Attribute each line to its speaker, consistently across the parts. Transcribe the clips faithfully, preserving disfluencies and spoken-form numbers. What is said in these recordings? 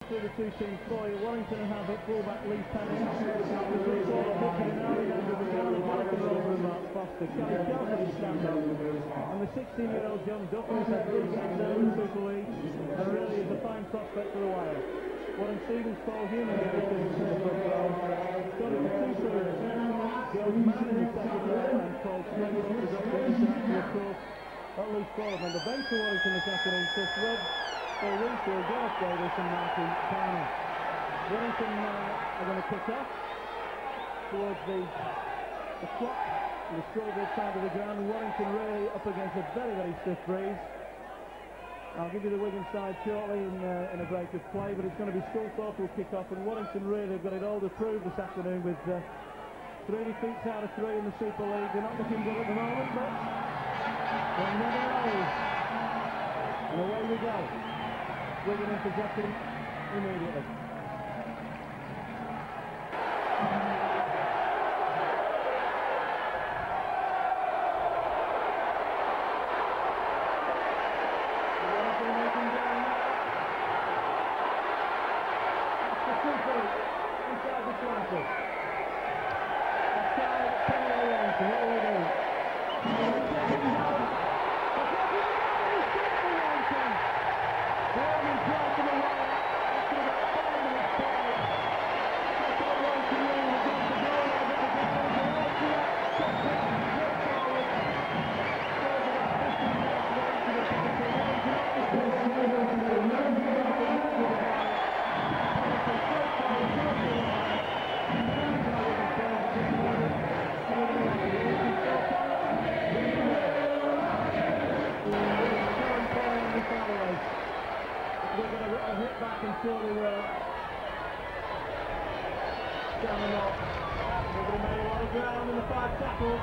Speaker 1: through the two teams for you. Warrington have it, fullback Lee Penning. The three quarter hooking in early Nigel Vagana, Jonathan Rover and Mark Foster. Kelly Shelton in stand-up. And the sixteen-year-old John Dorahy has had three sacks out of the Super League and really is a fine prospect for the Wire. Warren Stevens, Paul Human gave us this as well. Got it for two serves. Joe Mann in the second row and Paul Smith is up for international course. At least four of them. The bench for Warrington this afternoon, Chris Rudd, Phil Winfield, Gareth Davis and Martin Carney. Warrington uh, are going to kick off towards the, the clock and the scoreboard side of the ground. Warrington really up against a very, very stiff breeze. I'll give you the Wigan side shortly in, uh, in a break of play, but it's going to be Sculthorpe who'll kick off, and Warrington really have got it all to prove this afternoon with uh, three defeats out of three in the Super League. They're not looking good at the moment, but one never knows. And away we go. Wigan in possession immediately. Surely will. Down and off. Nobody made a lot of ground in the five tackles.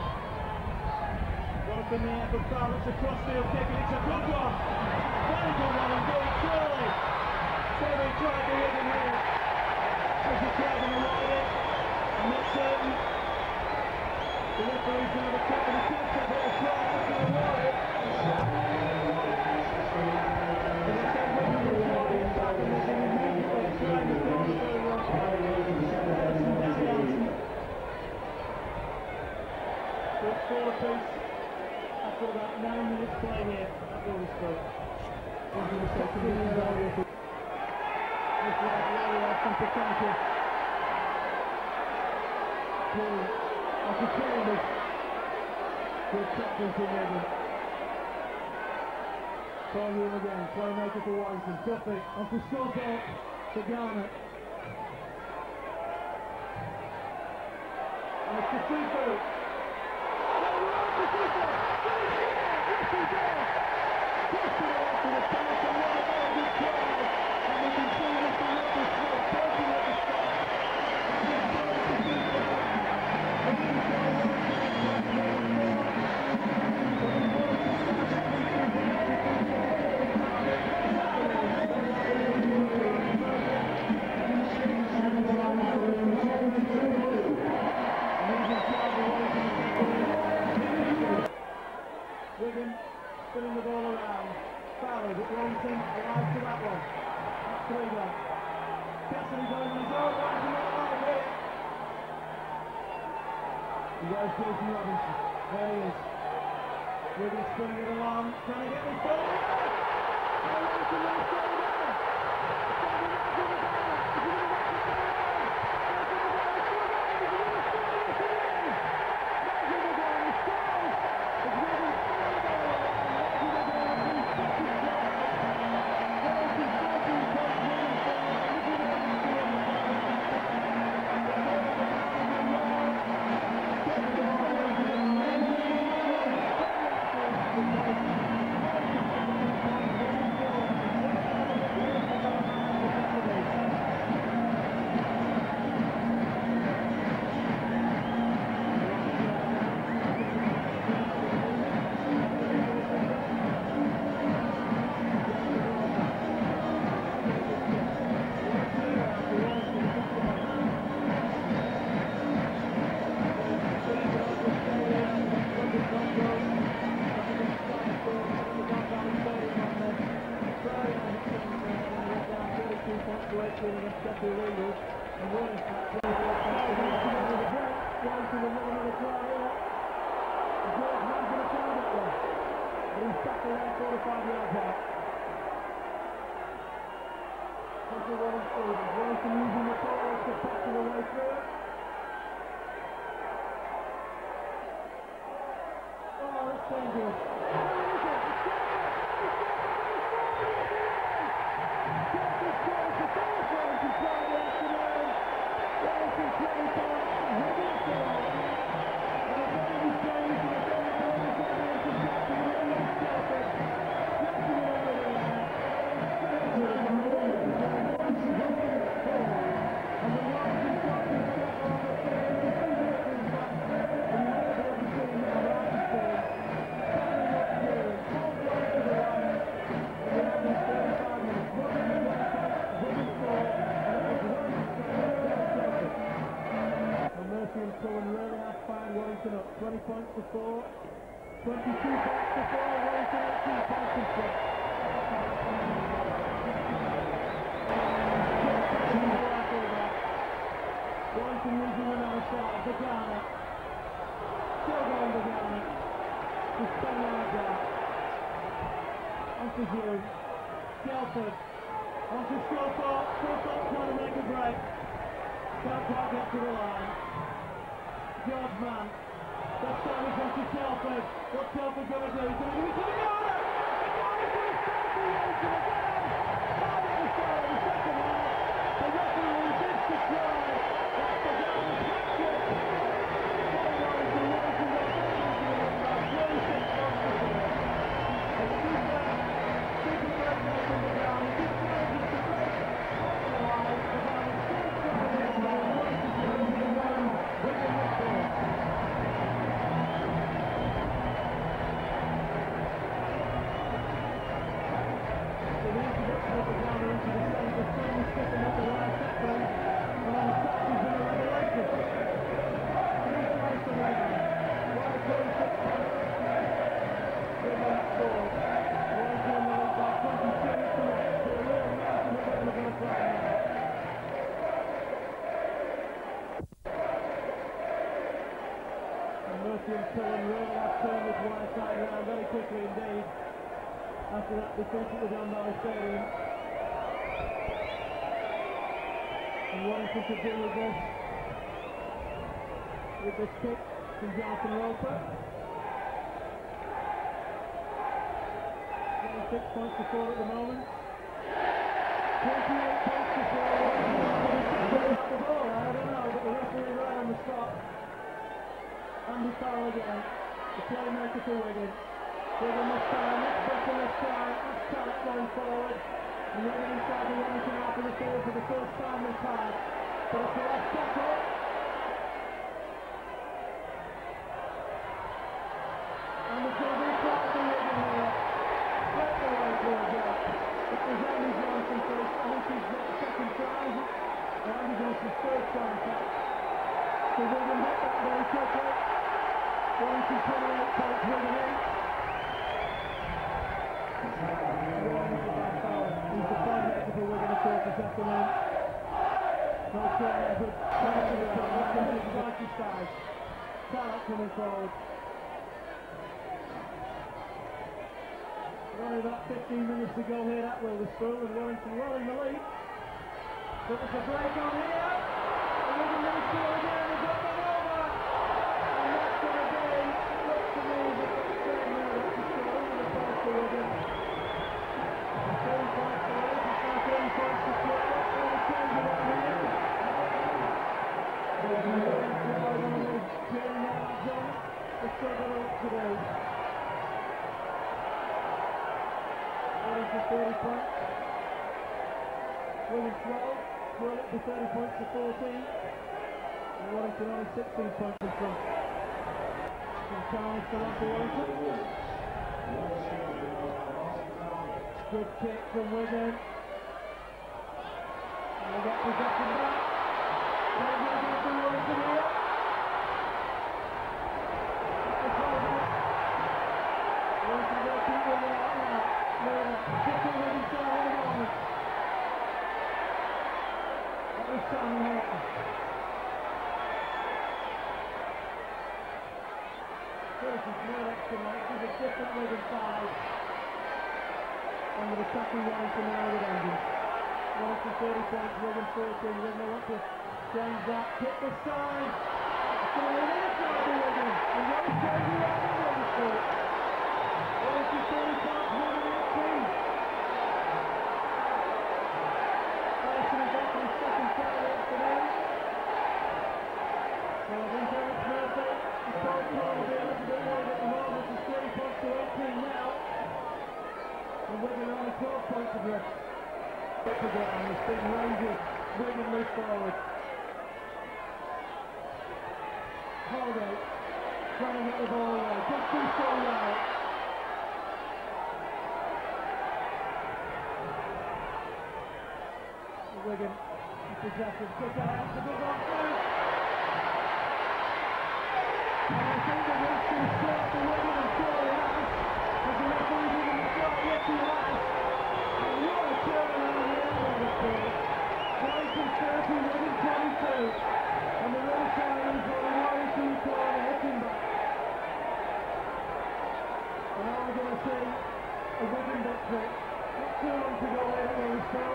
Speaker 1: Got up in the air for foul. It's a crossfield kick and it's a good one. Very good one indeed, surely. So they tried to win here. As he tried to avoid it. I'm not certain. The referee's going to have a cut and he could have hit a try to avoid it. Four apiece after about nine minutes play here at Wilderspool. Into the second inning. This one really has some potential. Paul, after killing this, good captain from Wigan. Paul Hume again, playmaker for Warrington. Duffy onto Sculthorpe for Ghana. And it's the free throw. Wigan spinning the ball around. Fowler at Warrington, arrives to that one. That's three back. Cassidy going on his own, Warrington not like it. And there's Jason Robinson. There he is. Wigan spinning it along. Can he get this ball? Oh, Warrington will stay there. against Sheffield Eagles. And Warrington Warrington will never another try here. George Man's going to try that one. But he's tackled there four or five yards out. Onto Warrington. Warrington using the forwards to pass the way through. Oh, that's dangerous. twenty points to four, twenty-two points to four, Warrington eighteen points in front. Warrington losing another shot, Vagana. Still going Vagana. He's ten yards out. Onto Hugh. Skelford. Onto Skelford. Skelford trying to make a break. Can't quite get to the line. George Mann. That time is on to Shelford. What's Shelford going to do? He's going to do it to the corner! The corner's going to start to Warrington again! Five at the start of the second half. The referee bids to try. That's the goal. Hatchet! For Warrington. Warrington got back into the run by twenty-six points to four. A super, super break there from the ground. He did manage to break off the line. The man is still trying to get there. Warrington going to run. Wigan with four. After that defeat at the John Dorahy Stadium, and Warrington to deal with this with this kick from Jonathan Roper. twenty-six points to four at the moment. twenty-eight points to four. The ball, I don't know, but the referee right on the spot. Andy Farrell again, the playmaker for Wigan. Wigan this time, next better this time, that's Tarrant going forward. And Wigan inside the Warrington half of the field for the first time this half. But it's the last tackle. And it's going to be flat for Wigan here. Straight away for a goal. It was Andy Johnson first. I think he's got the second try. And Andy Johnson's first time attack. So Wigan hit that very quickly. Warrington twenty-eight points, Wigan eight. He's the playmaker for Wigan, of course, this afternoon. No corner, but Warrington is on his right side. Tarrant coming forward. Only about fifteen minutes to go here at Wilderspool, and Warrington well in the lead. But there's a break on here. And Wigan may score again. They've got them over. And that's going to be, it looks to me as if it's straight now. That's a score over the post for Wigan. thirty points to eight, it's now thirty points to four. That's going to change it on here. They're going to try one of those Jerry Marks on. They've still got a lot to do. For thirty points. Wigan twelve, twirl it to thirty points to fourteen. And Warrington only sixteen points in front. And Charles still on for Warrington. Good kick from Wigan. And they got possession back. They're going to do Warrington here. Warrington will keep Wigan out now. Murder, kicking with his side at the moment. with Sam Horton. This is no extra match, this is a different Wigan five. And with attacking Warrington now with engines. Warrington thirty points, Wigan fourteen. Wigan want to change that. Kick the side. It's going to be another try to Wigan. And what is going to be out of Wilderspool? Warrington thirty points, Wigan eighteen. Harrison is off for his second try of the afternoon. So I think Eric Murphy is told to be a little bit worried at the moment. It's thirty points to eighteen now. And Wigan only twelve points of rest. Up again, and the spin raises. Wigan moves forward. Holgate trying to get the ball away. Just too slow now. Wigan possession. Kick out after the ball through. And I think the rest is short for Wigan and surely has. As the referee didn't look right, yes he has. And what a turnaround the end of the ball. Warrington thirty, Wigan twenty-two. And the run silence on the Warrington corner, hitting back. And now we're going to see a Wigan victory. Not too long to go here at Wilderspool.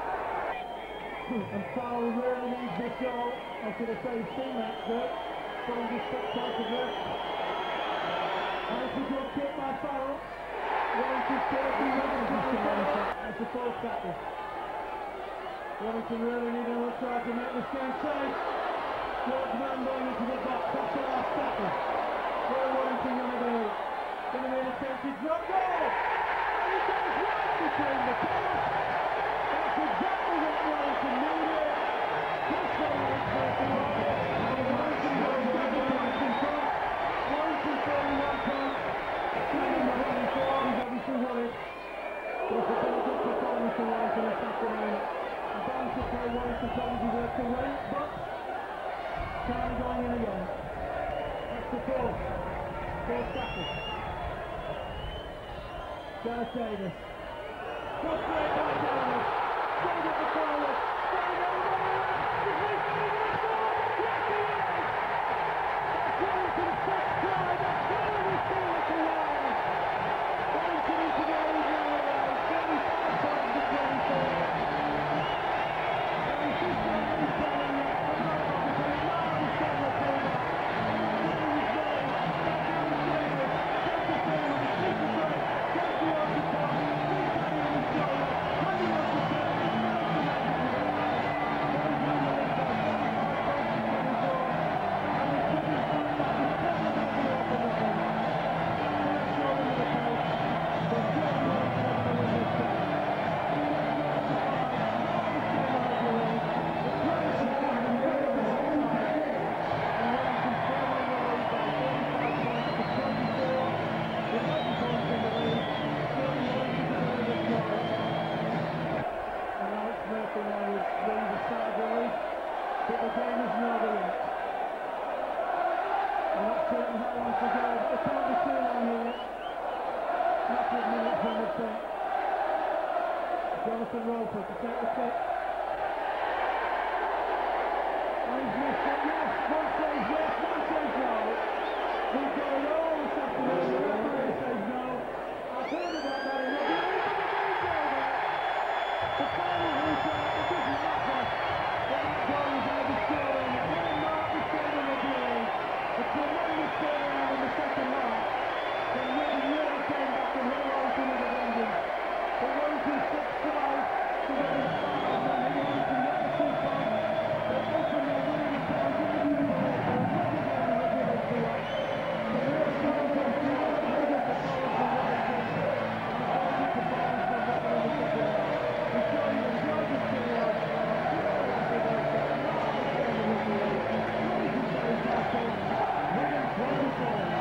Speaker 1: And Farrell really needs this goal. I should have said he's seen that good. But he just stepped out of it. And it's a good kick by Farrell. Warrington thirty, Wigan twenty-two. That's a fourth tackle. Warrington really need to try to make this game safe. George Mann going into the box. That's the last tackle. What are Warrington going to do? Going to be an attempted drop goal. And he goes right between the posts. That's exactly what Warrington needed. Just so much for the and Warrington goes back to Warrington front. Warrington thirty-one points. Stephen twenty-four. He's obviously worried. But it's a very good performance for Warrington this afternoon. A bound to play Warrington probably worth to win, but time going in again. That's the fourth. Fourth tackle. Gareth Davis. Good play by Davis. Goes up the forward. Going over the left. Is he going to score? Yes, he is! That's Warrington's first try. That's finally seen it to win. Warrington into the lead now. thirty-five points to twenty-four. And he's just not really telling yet. But not obviously. Now he's getting the corner. Winning his goal. That's Gareth Davis. Takes the forward. Takes the break. Gets the off the top. He's hanging on his shoulder. Hanging off the top. He's managed to make it to the line. Warrington in the lead by thirty-five points to twenty-four. And he's put his foot back. He's probably going to be off on the thing. That's not sure in the post. But surely Warrington are going to win this game. But the game is not over yet. I'm not certain how long to go, but it can't be too long here. Couple of minutes, I would think. Jonathan Roper to take the kick. And he's missed it, yes! One says yes, one says no. We've got it all this afternoon, the referee says no. I've heard about that in Rugby, but the game's over. The final result, it doesn't matter. But that goal is going to be scoring. William Mark is saving the game. A tremendous turnaround in the second half. Then Wigan really came back and hit Warrington with a vengeance. But Warrington six tries to Wigan five, and then Warrington get the two points. They open their winning account in the new ball for another game of Rugby League to watch. The real contest is a very good performance from Warrington, and a very good performance from Wigan in the second half. We saw you enjoy this video. Wigan twenty-four.